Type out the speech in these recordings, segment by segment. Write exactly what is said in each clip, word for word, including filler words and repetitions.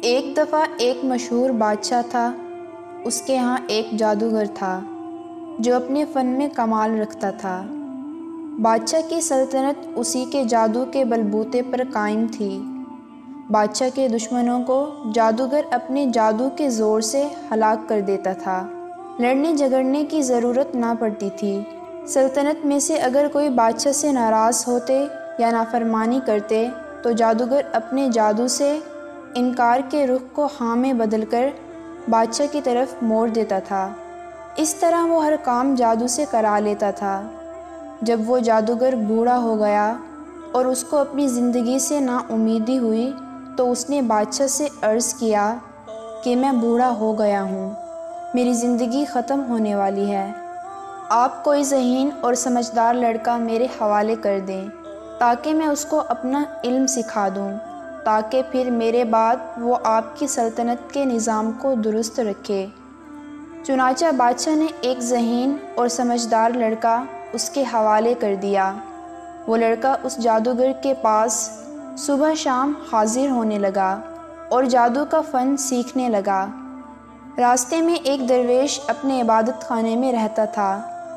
ایک دفعہ ایک مشہور بادشاہ تھا۔ اس کے ہاں ایک جادوگر تھا جو اپنے فن میں کمال رکھتا تھا۔ بادشاہ کی سلطنت اسی کے جادو کے بلبوتے پر قائم تھی۔ بادشاہ کے دشمنوں کو جادوگر اپنے جادو کے زور سے ہلاک کر دیتا تھا۔ لڑنے جھگڑنے کی ضرورت نہ پڑتی تھی۔ سلطنت میں سے اگر کوئی بادشاہ سے ناراض ہوتے یا نافرمانی کرتے تو جادوگر اپنے جادو سے انکار کے رخ کو ہاں میں بدل کر بادشاہ کی طرف موڑ دیتا تھا۔ اس طرح وہ ہر کام جادو سے کرا لیتا تھا۔ جب وہ جادوگر بوڑھا ہو گیا اور اس کو اپنی زندگی سے نا امیدی ہوئی تو اس نے بادشاہ سے عرض کیا کہ میں بوڑھا ہو گیا ہوں، میری زندگی ختم ہونے والی ہے۔ آپ کوئی ذہین اور سمجھدار لڑکا میرے حوالے کر دیں تاکہ میں اس کو اپنا علم سکھا دوں، تاکہ پھر میرے بعد وہ آپ کی سلطنت کے نظام کو درست رکھے۔ چنانچہ بادشاہ نے ایک ذہین اور سمجھدار لڑکا اس کے حوالے کر دیا۔ وہ لڑکا اس جادوگر کے پاس صبح شام حاضر ہونے لگا اور جادو کا فن سیکھنے لگا۔ راستے میں ایک درویش اپنے عبادت خانے میں رہتا تھا۔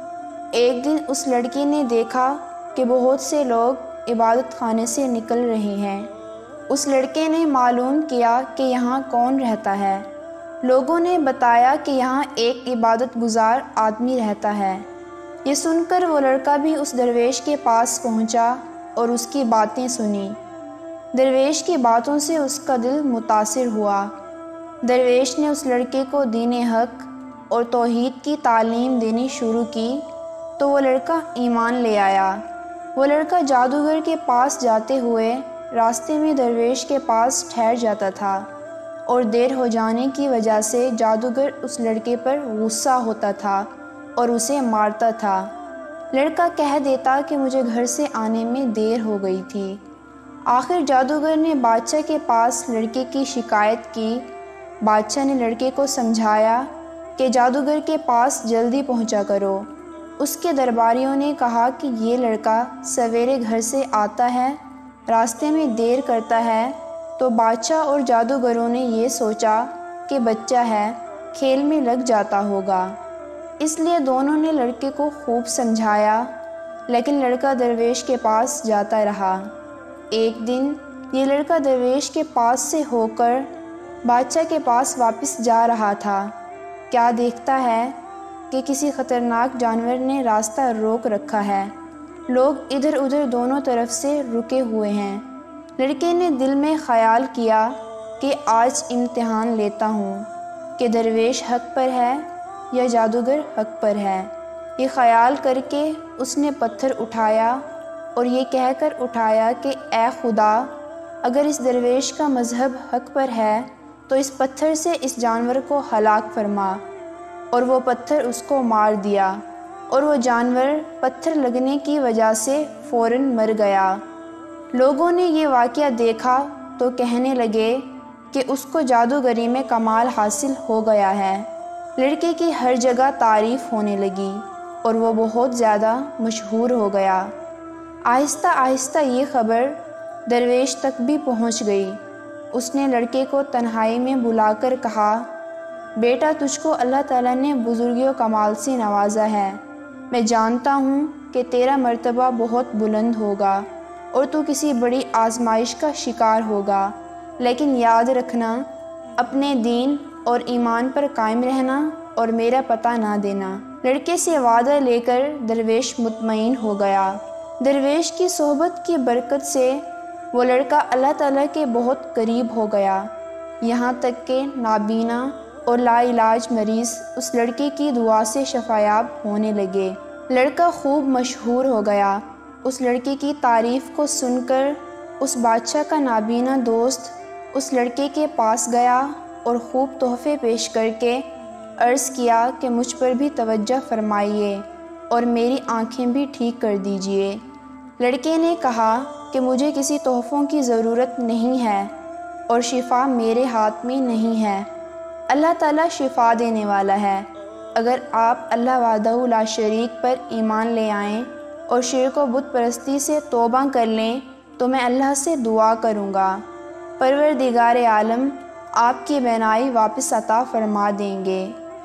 ایک دن اس لڑکی نے دیکھا کہ بہت سے لوگ عبادت خانے سے نکل رہے ہیں۔ اس لڑکے نے معلوم کیا کہ یہاں کون رہتا ہے۔ لوگوں نے بتایا کہ یہاں ایک عبادت گزار آدمی رہتا ہے۔ یہ سن کر وہ لڑکا بھی اس درویش کے پاس پہنچا اور اس کی باتیں سنی۔ درویش کی باتوں سے اس کا دل متاثر ہوا۔ درویش نے اس لڑکے کو دین حق اور توحید کی تعلیم دینی شروع کی تو وہ لڑکا ایمان لے آیا۔ وہ لڑکا جادوگر کے پاس جاتے ہوئے راستے میں درویش کے پاس ٹھہر جاتا تھا اور دیر ہو جانے کی وجہ سے جادوگر اس لڑکے پر غصہ ہوتا تھا اور اسے مارتا تھا۔ لڑکا کہہ دیتا کہ مجھے گھر سے آنے میں دیر ہو گئی تھی۔ آخر جادوگر نے بادشاہ کے پاس لڑکے کی شکایت کی۔ بادشاہ نے لڑکے کو سمجھایا کہ جادوگر کے پاس جلدی پہنچا کرو۔ اس کے درباریوں نے کہا کہ یہ لڑکا سویرے گھر سے آتا ہے، راستے میں دیر کرتا ہے، تو بادشاہ اور جادوگروں نے یہ سوچا کہ بچہ ہے، کھیل میں لگ جاتا ہوگا، اس لیے دونوں نے لڑکے کو خوب سمجھایا، لیکن لڑکا درویش کے پاس جاتا رہا۔ ایک دن یہ لڑکا درویش کے پاس سے ہو کر بادشاہ کے پاس واپس جا رہا تھا، کیا دیکھتا ہے کہ کسی خطرناک جانور نے راستہ روک رکھا ہے۔ لوگ ادھر ادھر دونوں طرف سے رکے ہوئے ہیں۔ لڑکے نے دل میں خیال کیا کہ آج امتحان لیتا ہوں کہ درویش حق پر ہے یا جادوگر حق پر ہے۔ یہ خیال کر کے اس نے پتھر اٹھایا اور یہ کہہ کر اٹھایا کہ اے خدا، اگر اس درویش کا مذہب حق پر ہے تو اس پتھر سے اس جانور کو ہلاک فرما، اور وہ پتھر اس کو مار دیا اور وہ جانور پتھر لگنے کی وجہ سے فوراً مر گیا۔ لوگوں نے یہ واقعہ دیکھا تو کہنے لگے کہ اس کو جادوگری میں کمال حاصل ہو گیا ہے۔ لڑکے کی ہر جگہ تعریف ہونے لگی اور وہ بہت زیادہ مشہور ہو گیا۔ آہستہ آہستہ یہ خبر درویش تک بھی پہنچ گئی۔ اس نے لڑکے کو تنہائی میں بلا کر کہا، بیٹا، تجھ کو اللہ تعالیٰ نے بزرگی و کمال سے نوازا ہے۔ میں جانتا ہوں کہ تیرا مرتبہ بہت بلند ہوگا اور تو کسی بڑی آزمائش کا شکار ہوگا، لیکن یاد رکھنا، اپنے دین اور ایمان پر قائم رہنا اور میرا پتہ نہ دینا۔ لڑکے سے وعدہ لے کر درویش مطمئن ہو گیا۔ درویش کی صحبت کی برکت سے وہ لڑکا اللہ تعالیٰ کے بہت قریب ہو گیا، یہاں تک کہ نابینا اور لا علاج مریض اس لڑکے کی دعا سے شفایاب ہونے لگے۔ لڑکا خوب مشہور ہو گیا۔ اس لڑکے کی تعریف کو سن کر اس بادشاہ کا نابینا دوست اس لڑکے کے پاس گیا اور خوب تحفے پیش کر کے عرض کیا کہ مجھ پر بھی توجہ فرمائیے اور میری آنکھیں بھی ٹھیک کر دیجیے۔ لڑکے نے کہا کہ مجھے کسی تحفوں کی ضرورت نہیں ہے اور شفا میرے ہاتھ میں نہیں ہے، اللہ تعالیٰ شفا دینے والا ہے۔ اگر آپ اللہ وحدہ لا شریک پر ایمان لے آئیں اور شرک و بت پرستی سے توبہ کر لیں تو میں اللہ سے دعا کروں گا، پروردگار عالم، آپ کی بینائی واپس عطا فرما دیں گے۔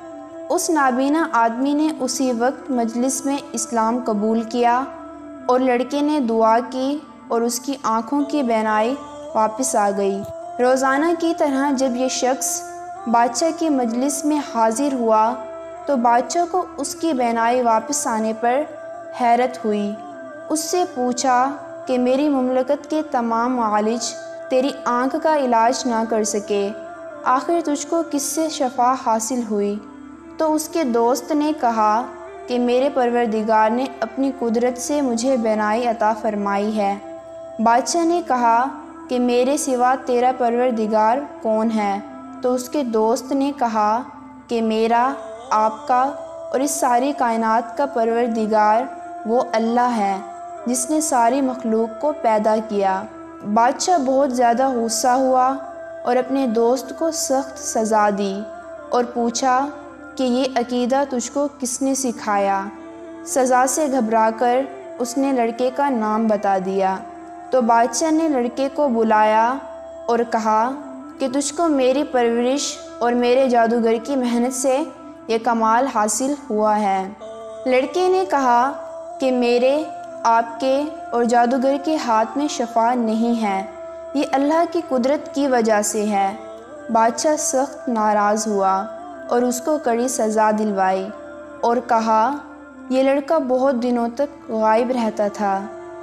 اس نابینا آدمی نے اسی وقت مجلس میں اسلام قبول کیا اور لڑکے نے دعا کی اور اس کی آنکھوں کی بینائی واپس آ گئی۔ روزانہ کی طرح جب یہ شخص بادشاہ کی مجلس میں حاضر ہوا تو بادشاہ کو اس کی بینائی واپس آنے پر حیرت ہوئی۔ اس سے پوچھا کہ میری مملکت کے تمام معالج تیری آنکھ کا علاج نہ کر سکے، آخر تجھ کو کس سے شفا حاصل ہوئی؟ تو اس کے دوست نے کہا کہ میرے پروردگار نے اپنی قدرت سے مجھے بینائی عطا فرمائی ہے۔ بادشاہ نے کہا کہ میرے سوا تیرا پروردگار کون ہے؟ تو اس کے دوست نے کہا کہ میرا، آپ کا اور اس ساری کائنات کا پروردگار وہ اللہ ہے جس نے ساری مخلوق کو پیدا کیا۔ بادشاہ بہت زیادہ غصہ ہوا اور اپنے دوست کو سخت سزا دی اور پوچھا کہ یہ عقیدہ تجھ کو کس نے سکھایا؟ سزا سے گھبرا کر اس نے لڑکے کا نام بتا دیا۔ تو بادشاہ نے لڑکے کو بلایا اور کہا کہ تجھ کو میری پرورش اور میرے جادوگر کی محنت سے یہ کمال حاصل ہوا ہے۔ لڑکے نے کہا کہ میرے، آپ کے اور جادوگر کے ہاتھ میں شفا نہیں ہے، یہ اللہ کی قدرت کی وجہ سے ہے۔ بادشاہ سخت ناراض ہوا اور اس کو کڑی سزا دلوائی اور کہا یہ لڑکا بہت دنوں تک غائب رہتا تھا،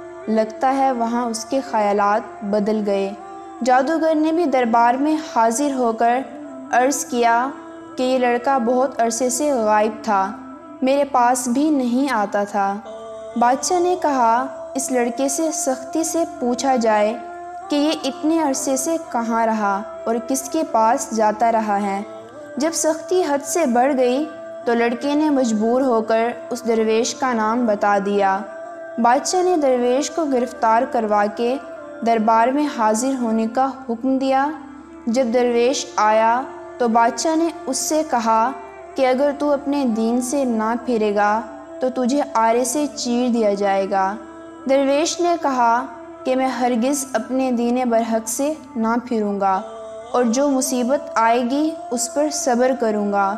لگتا ہے وہاں اس کے خیالات بدل گئے۔ جادوگر نے بھی دربار میں حاضر ہو کر عرض کیا کہ یہ لڑکا بہت عرصے سے غائب تھا، میرے پاس بھی نہیں آتا تھا۔ بادشاہ نے کہا اس لڑکے سے سختی سے پوچھا جائے کہ یہ اتنے عرصے سے کہاں رہا اور کس کے پاس جاتا رہا ہے۔ جب سختی حد سے بڑھ گئی تو لڑکے نے مجبور ہو کر اس درویش کا نام بتا دیا۔ بادشاہ نے درویش کو گرفتار کروا کے دربار میں حاضر ہونے کا حکم دیا۔ جب درویش آیا تو بادشاہ نے اس سے کہا کہ اگر تو اپنے دین سے نہ پھرے گا تو تجھے آرے سے چیر دیا جائے گا۔ درویش نے کہا کہ میں ہرگز اپنے دین برحق سے نہ پھروں گا اور جو مصیبت آئے گی اس پر صبر کروں گا۔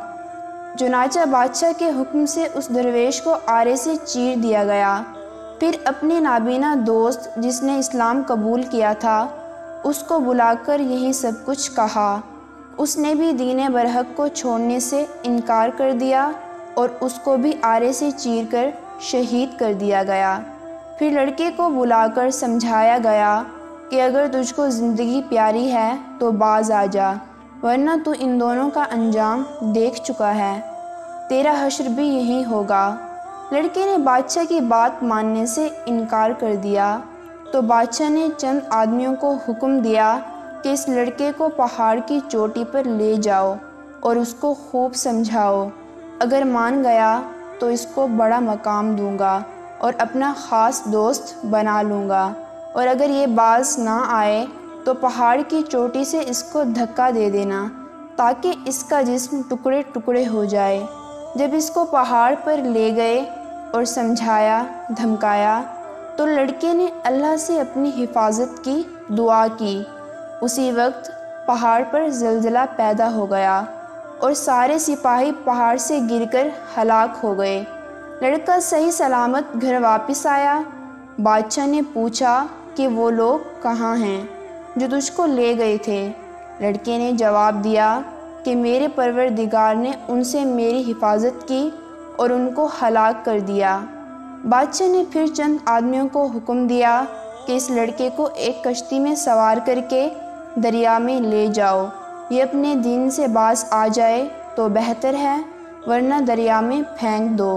چنانچہ بادشاہ کے حکم سے اس درویش کو آرے سے چیر دیا گیا۔ پھر اپنے نابینا دوست جس نے اسلام قبول کیا تھا اس کو بلا کر یہی سب کچھ کہا۔ اس نے بھی دین برحق کو چھوڑنے سے انکار کر دیا اور اس کو بھی آرے سے چیر کر شہید کر دیا گیا۔ پھر لڑکے کو بلا کر سمجھایا گیا کہ اگر تجھ کو زندگی پیاری ہے تو باز آ جا، ورنہ تو ان دونوں کا انجام دیکھ چکا ہے، تیرا حشر بھی یہی ہوگا۔ لڑکے نے بادشاہ کی بات ماننے سے انکار کر دیا تو بادشاہ نے چند آدمیوں کو حکم دیا کہ اس لڑکے کو پہاڑ کی چوٹی پر لے جاؤ اور اس کو خوب سمجھاؤ، اگر مان گیا تو اس کو بڑا مقام دوں گا اور اپنا خاص دوست بنا لوں گا، اور اگر یہ باز نہ آئے تو پہاڑ کی چوٹی سے اس کو دھکا دے دینا تاکہ اس کا جسم ٹکڑے ٹکڑے ہو جائے۔ جب اس کو پہاڑ پر لے گئے اور سمجھایا دھمکایا تو لڑکے نے اللہ سے اپنی حفاظت کی دعا کی۔ اسی وقت پہاڑ پر زلزلہ پیدا ہو گیا اور سارے سپاہی پہاڑ سے گر کر ہلاک ہو گئے۔ لڑکا صحیح سلامت گھر واپس آیا۔ بادشاہ نے پوچھا کہ وہ لوگ کہاں ہیں جو تجھ کو لے گئے تھے؟ لڑکے نے جواب دیا کہ میرے پروردگار نے ان سے میری حفاظت کی اور ان کو ہلاک کر دیا۔ بادشاہ نے پھر چند آدمیوں کو حکم دیا کہ اس لڑکے کو ایک کشتی میں سوار کر کے دریا میں لے جاؤ، یہ اپنے دین سے باز آ جائے تو بہتر ہے، ورنہ دریا میں پھینک دو۔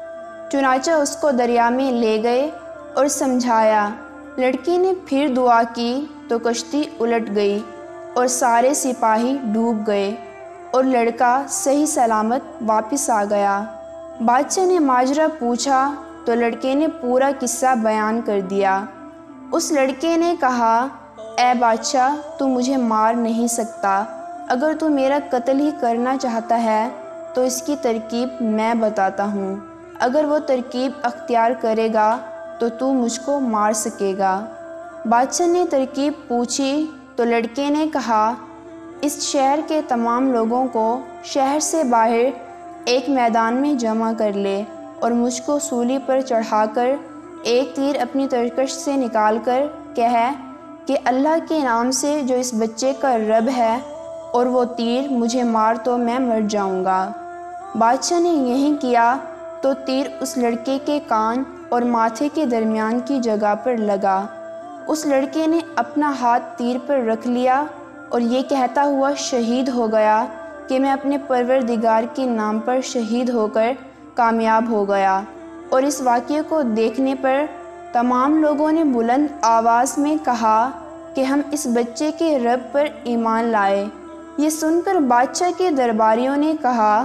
چنانچہ اس کو دریا میں لے گئے اور سمجھایا۔ لڑکی نے پھر دعا کی تو کشتی الٹ گئی اور سارے سپاہی ڈوب گئے اور لڑکا صحیح سلامت واپس آ گیا۔ بادشاہ نے ماجرا پوچھا تو لڑکے نے پورا قصہ بیان کر دیا۔ اس لڑکے نے کہا اے بادشاہ، تو مجھے مار نہیں سکتا، اگر تو میرا قتل ہی کرنا چاہتا ہے تو اس کی ترکیب میں بتاتا ہوں، اگر وہ ترکیب اختیار کرے گا تو تو مجھ کو مار سکے گا۔ بادشاہ نے ترکیب پوچھی تو لڑکے نے کہا اس شہر کے تمام لوگوں کو شہر سے باہر ایک میدان میں جمع کر لے اور مجھ کو سولی پر چڑھا کر ایک تیر اپنی ترکش سے نکال کر کہے کہ اللہ کے نام سے جو اس بچے کا رب ہے، اور وہ تیر مجھے مار تو میں مر جاؤں گا۔ بادشاہ نے یہی کیا تو تیر اس لڑکے کے کان اور ماتھے کے درمیان کی جگہ پر لگا۔ اس لڑکے نے اپنا ہاتھ تیر پر رکھ لیا اور یہ کہتا ہوا شہید ہو گیا کہ میں اپنے پروردگار کے نام پر شہید ہو کر کامیاب ہو گیا۔ اور اس واقعے کو دیکھنے پر تمام لوگوں نے بلند آواز میں کہا کہ ہم اس بچے کے رب پر ایمان لائے۔ یہ سن کر بادشاہ کے درباریوں نے کہا،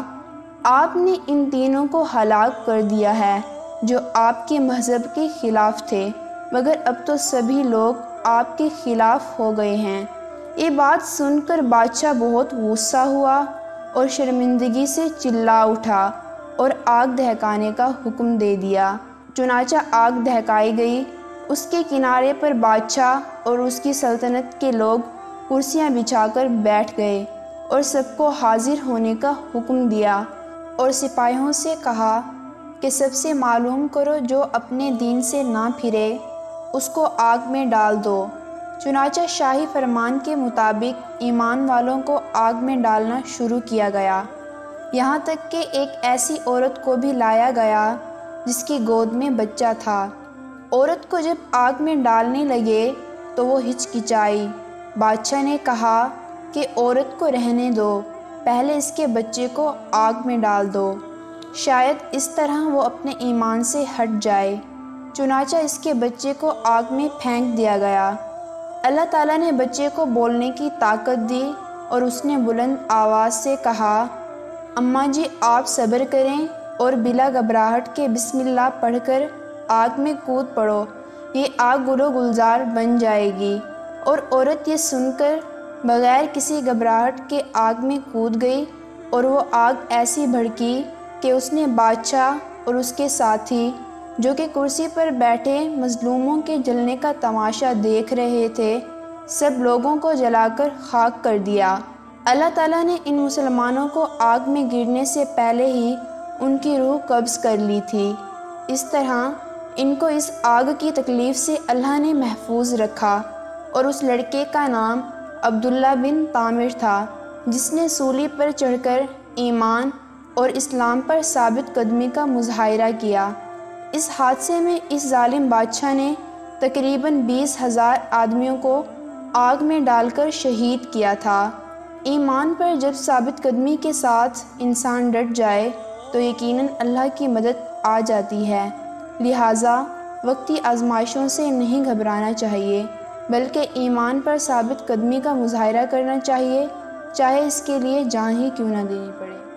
آپ نے ان تینوں کو ہلاک کر دیا ہے جو آپ کے مذہب کے خلاف تھے، مگر اب تو سبھی لوگ آپ کے خلاف ہو گئے ہیں۔ یہ بات سن کر بادشاہ بہت غصہ ہوا اور شرمندگی سے چلا اٹھا اور آگ دہکانے کا حکم دے دیا۔ چنانچہ آگ دہکائی گئی۔ اس کے کنارے پر بادشاہ اور اس کی سلطنت کے لوگ کرسیاں بچھا کر بیٹھ گئے اور سب کو حاضر ہونے کا حکم دیا، اور سپاہیوں سے کہا کہ سب سے معلوم کرو جو اپنے دین سے نہ پھرے اس کو آگ میں ڈال دو۔ چنانچہ شاہی فرمان کے مطابق ایمان والوں کو آگ میں ڈالنا شروع کیا گیا، یہاں تک کہ ایک ایسی عورت کو بھی لایا گیا جس کی گود میں بچہ تھا۔ عورت کو جب آگ میں ڈالنے لگے تو وہ ہچکچائی۔ بادشاہ نے کہا کہ عورت کو رہنے دو، پہلے اس کے بچے کو آگ میں ڈال دو، شاید اس طرح وہ اپنے ایمان سے ہٹ جائے۔ چنانچہ اس کے بچے کو آگ میں پھینک دیا گیا۔ اللہ تعالیٰ نے بچے کو بولنے کی طاقت دی اور اس نے بلند آواز سے کہا، اماں جی آپ صبر کریں اور بلا گھبراہٹ کے بسم اللہ پڑھ کر آگ میں کود پڑو، یہ آگ گل و گلزار بن جائے گی۔ اور عورت یہ سن کر بغیر کسی گھبراہٹ کے آگ میں کود گئی، اور وہ آگ ایسی بھڑکی کہ اس نے بادشاہ اور اس کے ساتھی جو کہ کرسی پر بیٹھے مظلوموں کے جلنے کا تماشا دیکھ رہے تھے، سب لوگوں کو جلا کر خاک کر دیا۔ اللہ تعالیٰ نے ان مسلمانوں کو آگ میں گرنے سے پہلے ہی ان کی روح قبض کر لی تھی۔ اس طرح ان کو اس آگ کی تکلیف سے اللہ نے محفوظ رکھا، اور اس لڑکے کا نام عبداللہ بن طامر تھا جس نے سولی پر چڑھ کر ایمان اور اسلام پر ثابت قدمی کا مظاہرہ کیا۔ اس حادثے میں اس ظالم بادشاہ نے تقریباً بیس ہزار آدمیوں کو آگ میں ڈال کر شہید کیا تھا۔ ایمان پر جب ثابت قدمی کے ساتھ انسان ڈٹ جائے تو یقیناً اللہ کی مدد آ جاتی ہے، لہٰذا وقتی آزمائشوں سے نہیں گھبرانا چاہیے، بلکہ ایمان پر ثابت قدمی کا مظاہرہ کرنا چاہیے، چاہے اس کے لیے جان ہی کیوں نہ دینی پڑے۔